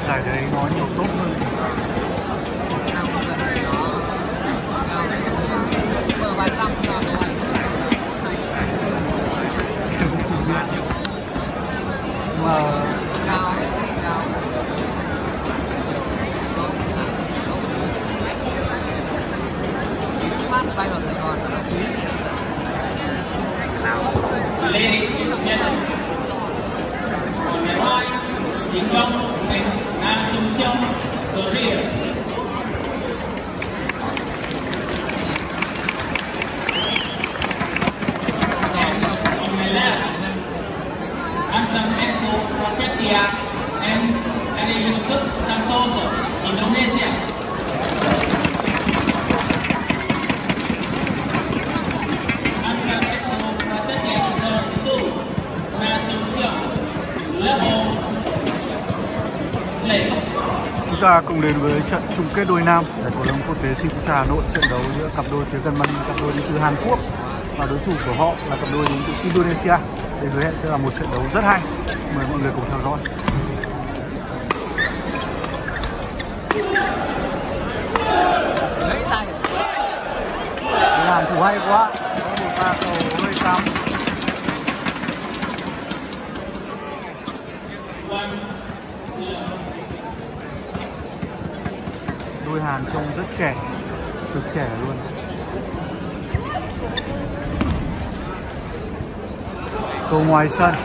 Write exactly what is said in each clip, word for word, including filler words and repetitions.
Giải đấy nó nhiều tốt hơn. ba trăm mà cao đấy, cao. Phát bay vào Sài Gòn. Ladies and gentlemen, on the right, Chính Long and Asunción Korea. And on my left, Anton Eko Prasetya and Ade Yusuf Santoso, Indonesia. Chúng ta cùng đến với trận chung kết đôi nam giải cầu lông quốc tế Sipucha Hà Nội. Trận đấu giữa cặp đôi phía gần Mani, cặp đôi đến từ Hàn Quốc, và đối thủ của họ là cặp đôi đến từ Indonesia. Đây hứa hẹn sẽ là một trận đấu rất hay. Mời mọi người cùng theo dõi. Lấy tay. Hàn thủ hay quá, một pha cầu hơi cắm. Đôi Hàn trông rất trẻ, cực trẻ luôn. Cầu ngoài sân.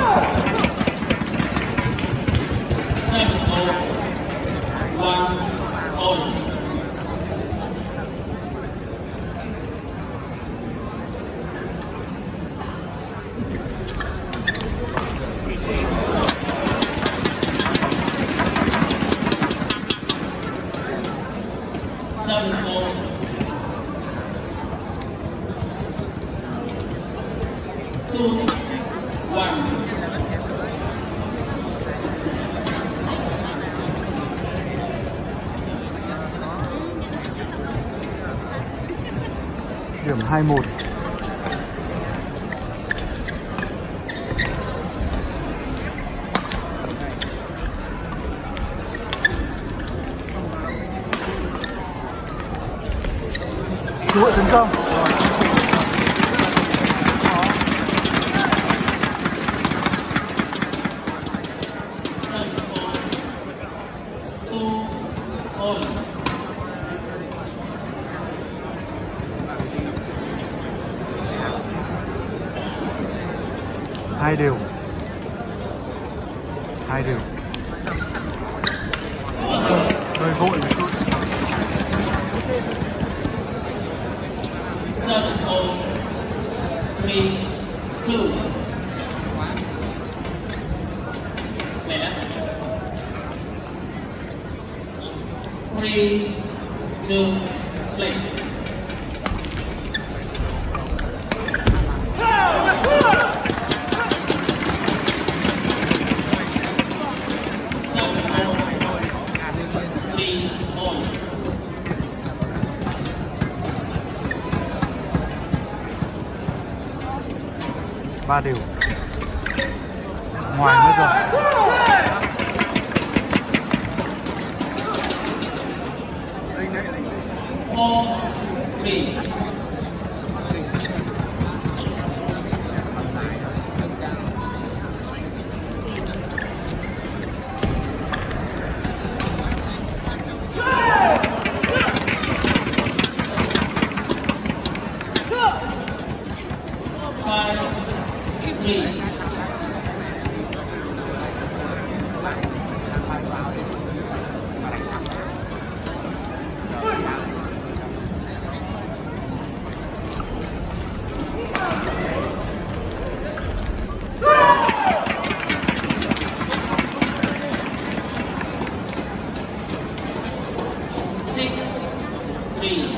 Điểm hai một. Cơ hội tấn công. Hai đều. Hai đều. Hơi vội một chút. Three, two. Three, two, play. Ba đều. Ngoài mất rồi. Four, three. Five, three. Six, three.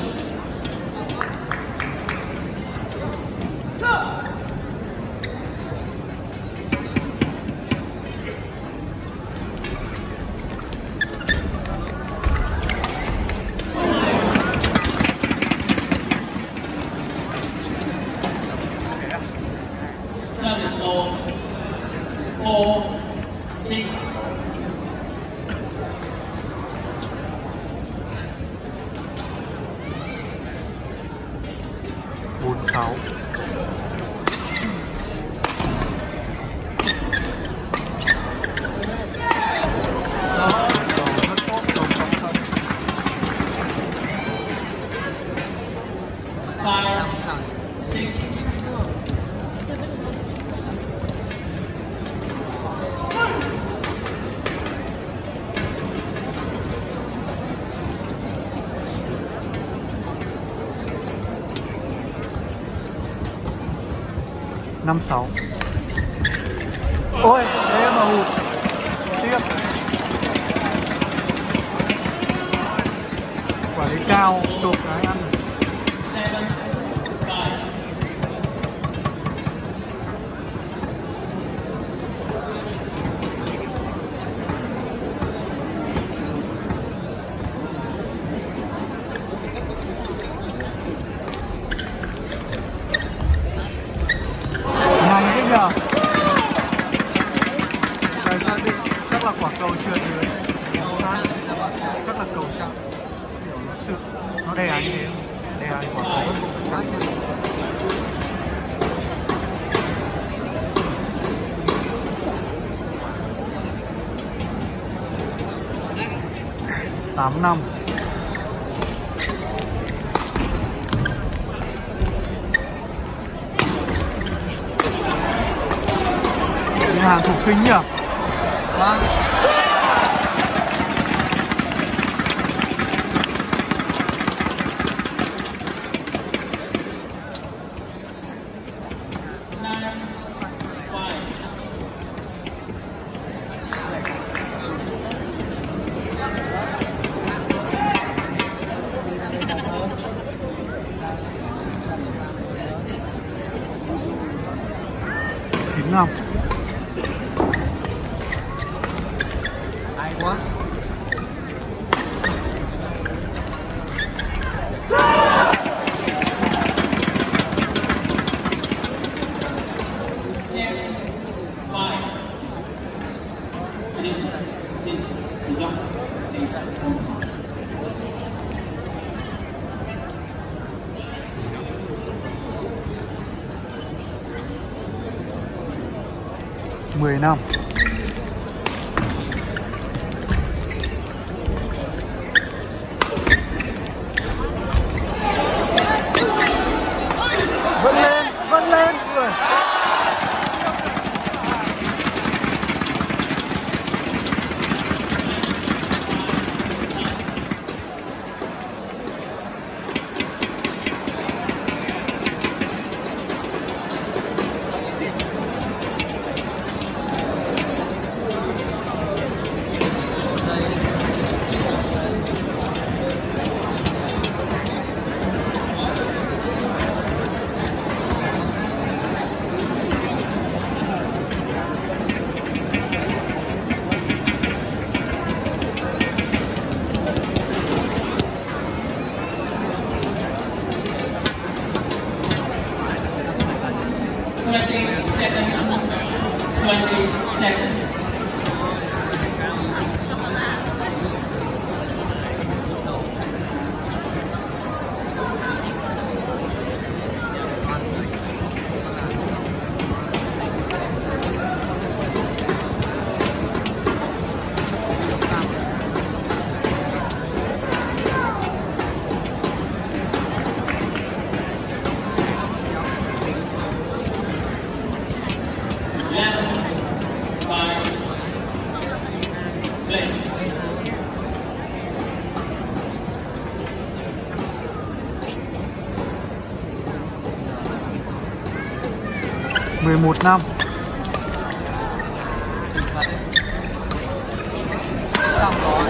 Service ball, four, six. sáu. Five, six, Năm sáu. Ôi, thế mà hụt. Tiếp. Quả đấy cao, chộp cái ăn. seven, five. Nhanh thế nhờ. Cái ra đi, chắc là quả cầu trượt rồi đấy. Chắc là cầu chạm. Kiểu nó sượt, nó đè anh ấy, đè anh quả cầu bất Quá nhanh. tám năm. Cái hàng thủ kính nhỉ? Vâng. Nine, five. Chín năm. Hay quá. Ten, five. Zero, zero. Two jump. Ace. Mười năm. Vẫn lên, vẫn lên người. Twenty seconds. Twenty seconds. Eleven, five. Play. Mười một năm. Xong rồi.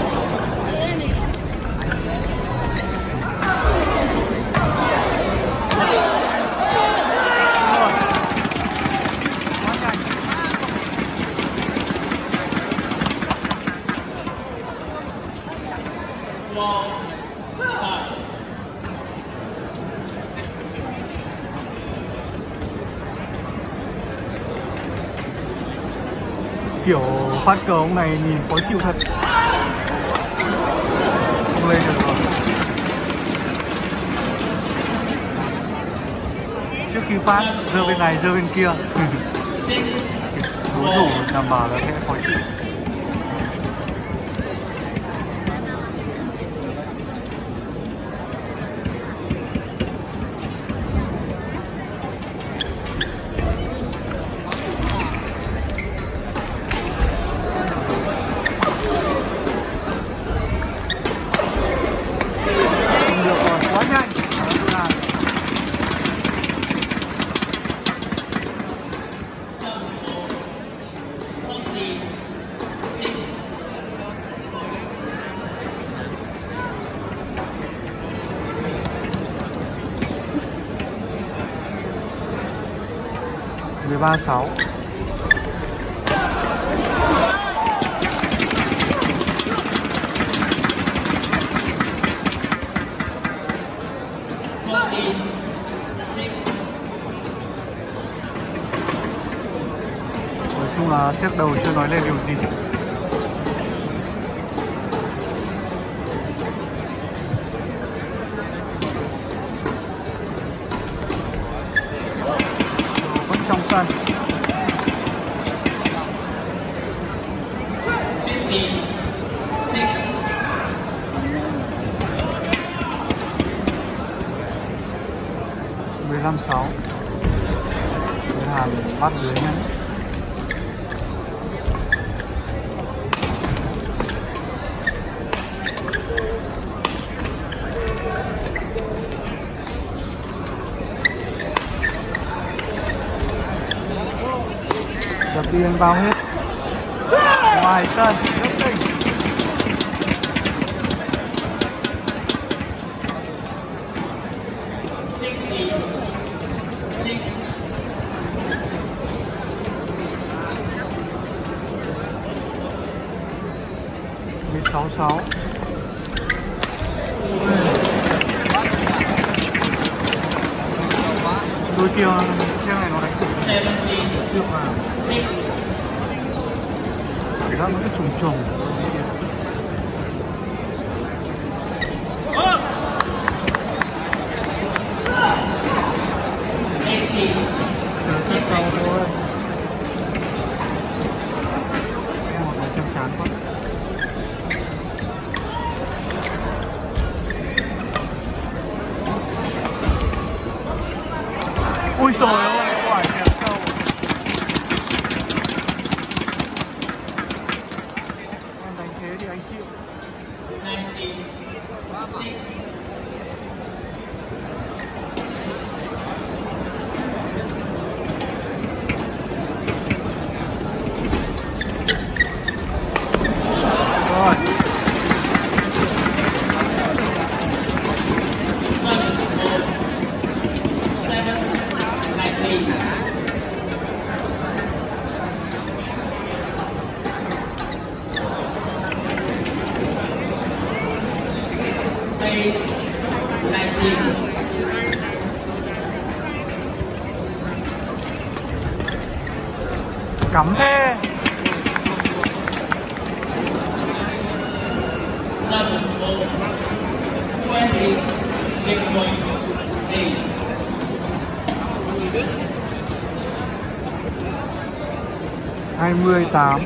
Four, five. Kiểu phát cờ ông này nhìn khó chịu thật. Không lên được rồi. trước khi phát, giơ bên này, giơ bên kia. Đối thủ đảm bảo là sẽ khó chịu. mười ba sáu. Nói chung là xếp đầu chưa nói lên điều gì. Trong sân mười lăm sáu. Hàn bắt dưới nhé. Đập biên vào hết. Ngoài sân rất đỉnh. mười sáu sáu. Đôi kia chiếc này nó đánh cục chưa vào. Cảm giác nó cứ trùng trùng. Chờ set sau thôi. Em một cái xem chán quá. Ui trời ơi, quả kẹp sâu. Em đánh thế thì anh chịu. Rồi. Cắm thế. hai mươi tám.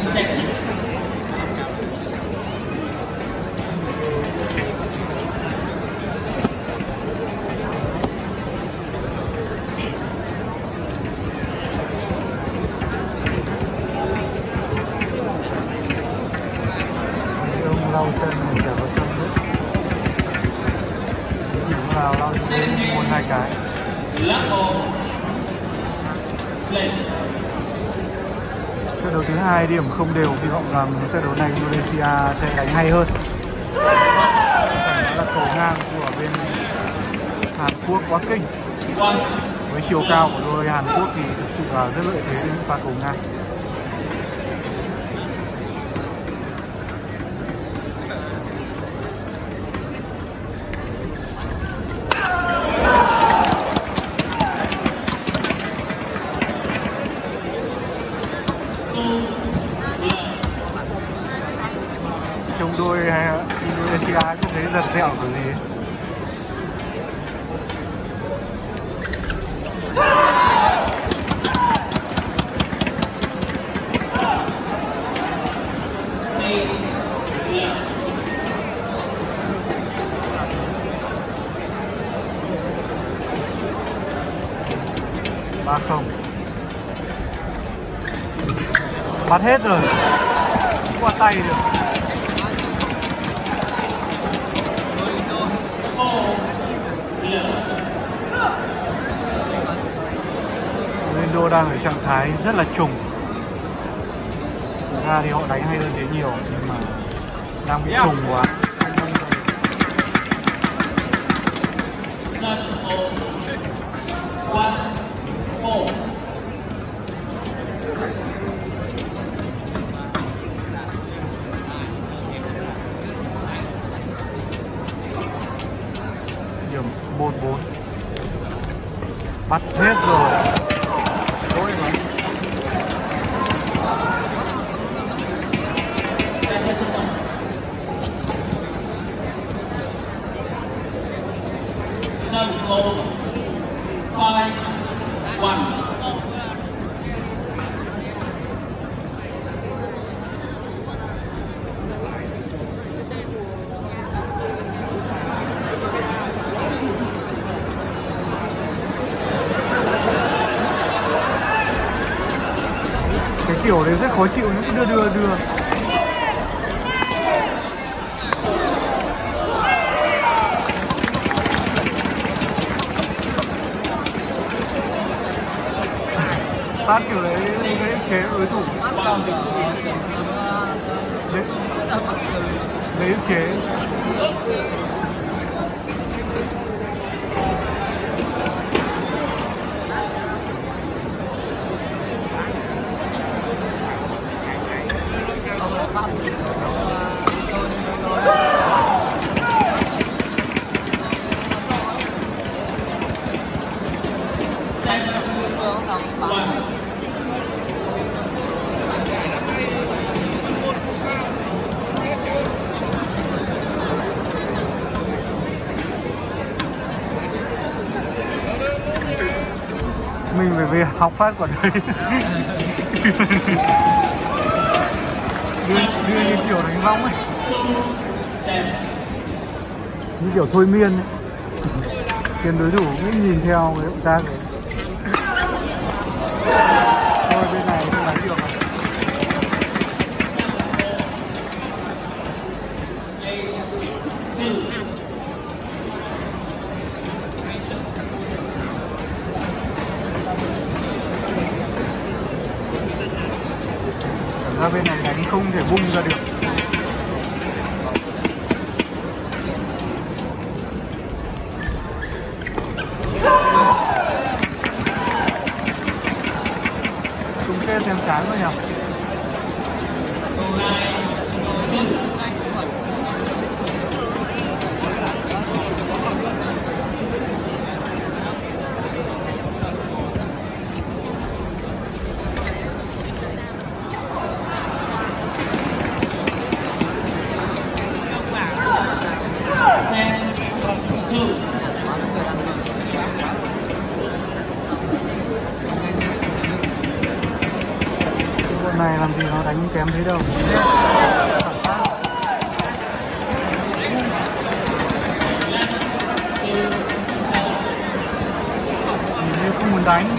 seconds. Ông lau chân mình chả có chân nữa. Chỉ vào lau chân một hai cái. Trận đấu thứ hai điểm không đều, hy vọng rằng trận đấu này Indonesia sẽ đánh hay hơn. Đó là cầu ngang của bên Hàn Quốc quá kinh. Với chiều cao của đôi Hàn Quốc thì thực sự là rất lợi thế đến pha cầu ngang. Trong đôi Indonesia cũng thấy giật dẹo kiểu gì ấy. Ba không. Bắt hết rồi, qua tay được. Indo đang ở trạng thái rất là trùng. Thực ra thì họ đánh hay hơn thế nhiều, nhưng mà đang bị trùng quá. Điểm một bốn. Bắt hết rồi. Lỗi mà. Service slow. Five, one. Cái kiểu đấy rất khó chịu, nó cứ đưa đưa đưa. Phát kiểu đấy gây ức chế đối thủ. Đấy, gây ức chế. Mình phải về học phát quả đấy. đưa, đưa như kiểu đánh võng ấy, như kiểu thôi miên ấy. Khiến đối thủ cứ nhìn theo cái động tác đấy. Thôi bên này không đánh được rồi. Ra bên này đánh không thể bung ra được. Chúng kê xem chán quá nhỉ. thấy đâu. Nhìn như không muốn đánh,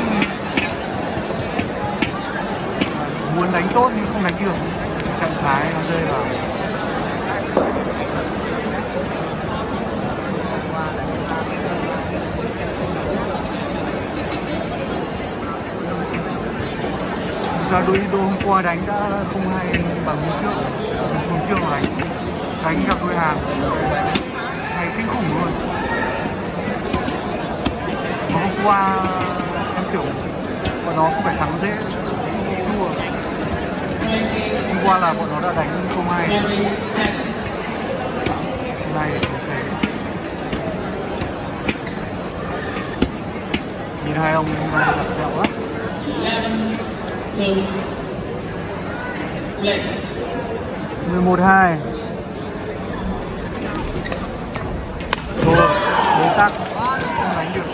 muốn đánh tốt nhưng không đánh được, trạng thái nó rơi vào. Thực ra đôi đô hôm qua đánh đã không hay bằng hôm trước, hôm trước mà đánh đánh gặp đôi Hàn hay kinh khủng luôn. Mà hôm qua em tưởng bọn nó cũng phải thắng dễ, bị thua. Hôm qua là bọn nó đã đánh không hay. Hôm nay ok. Nhìn hai ông hôm nay đặt kẹo lắm. mười một hai. Thôi, đối tác không đánh được.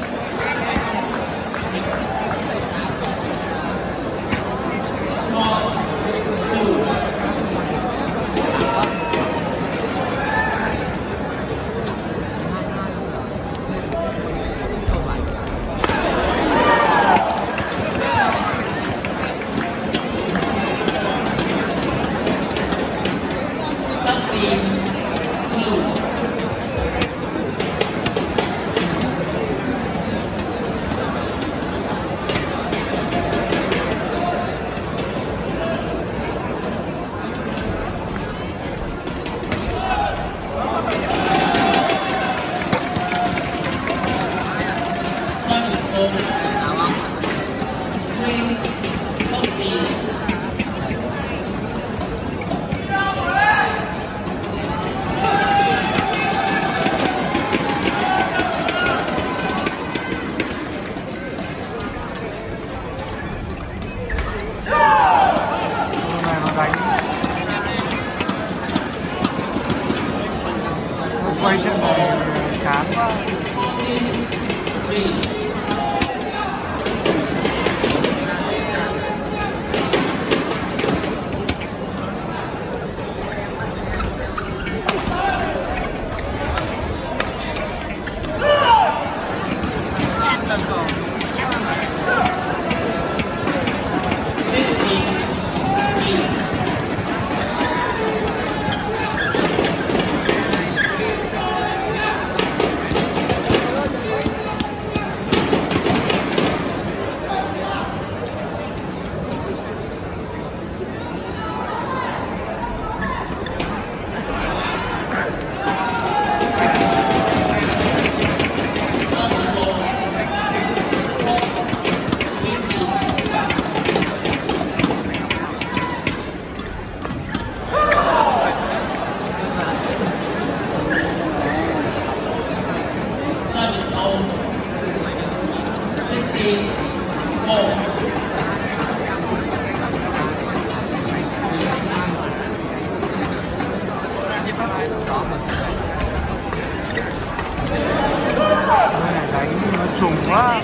Quay trận này chán quá. Đánh nó trùng quá.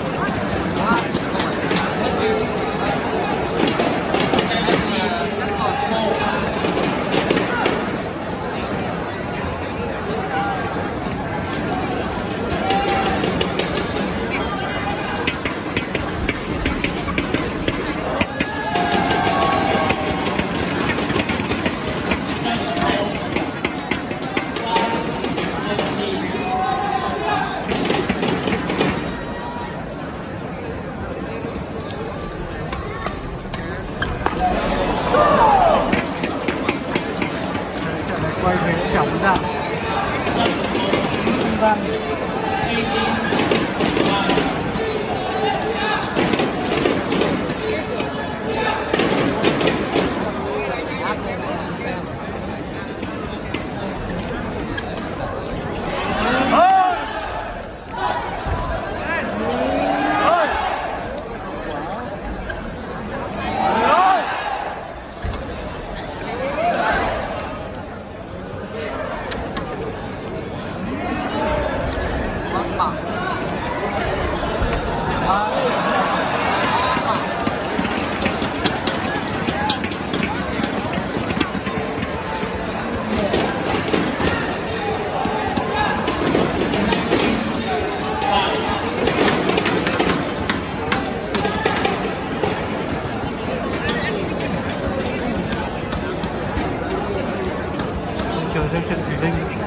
xem trận Thùy Linh.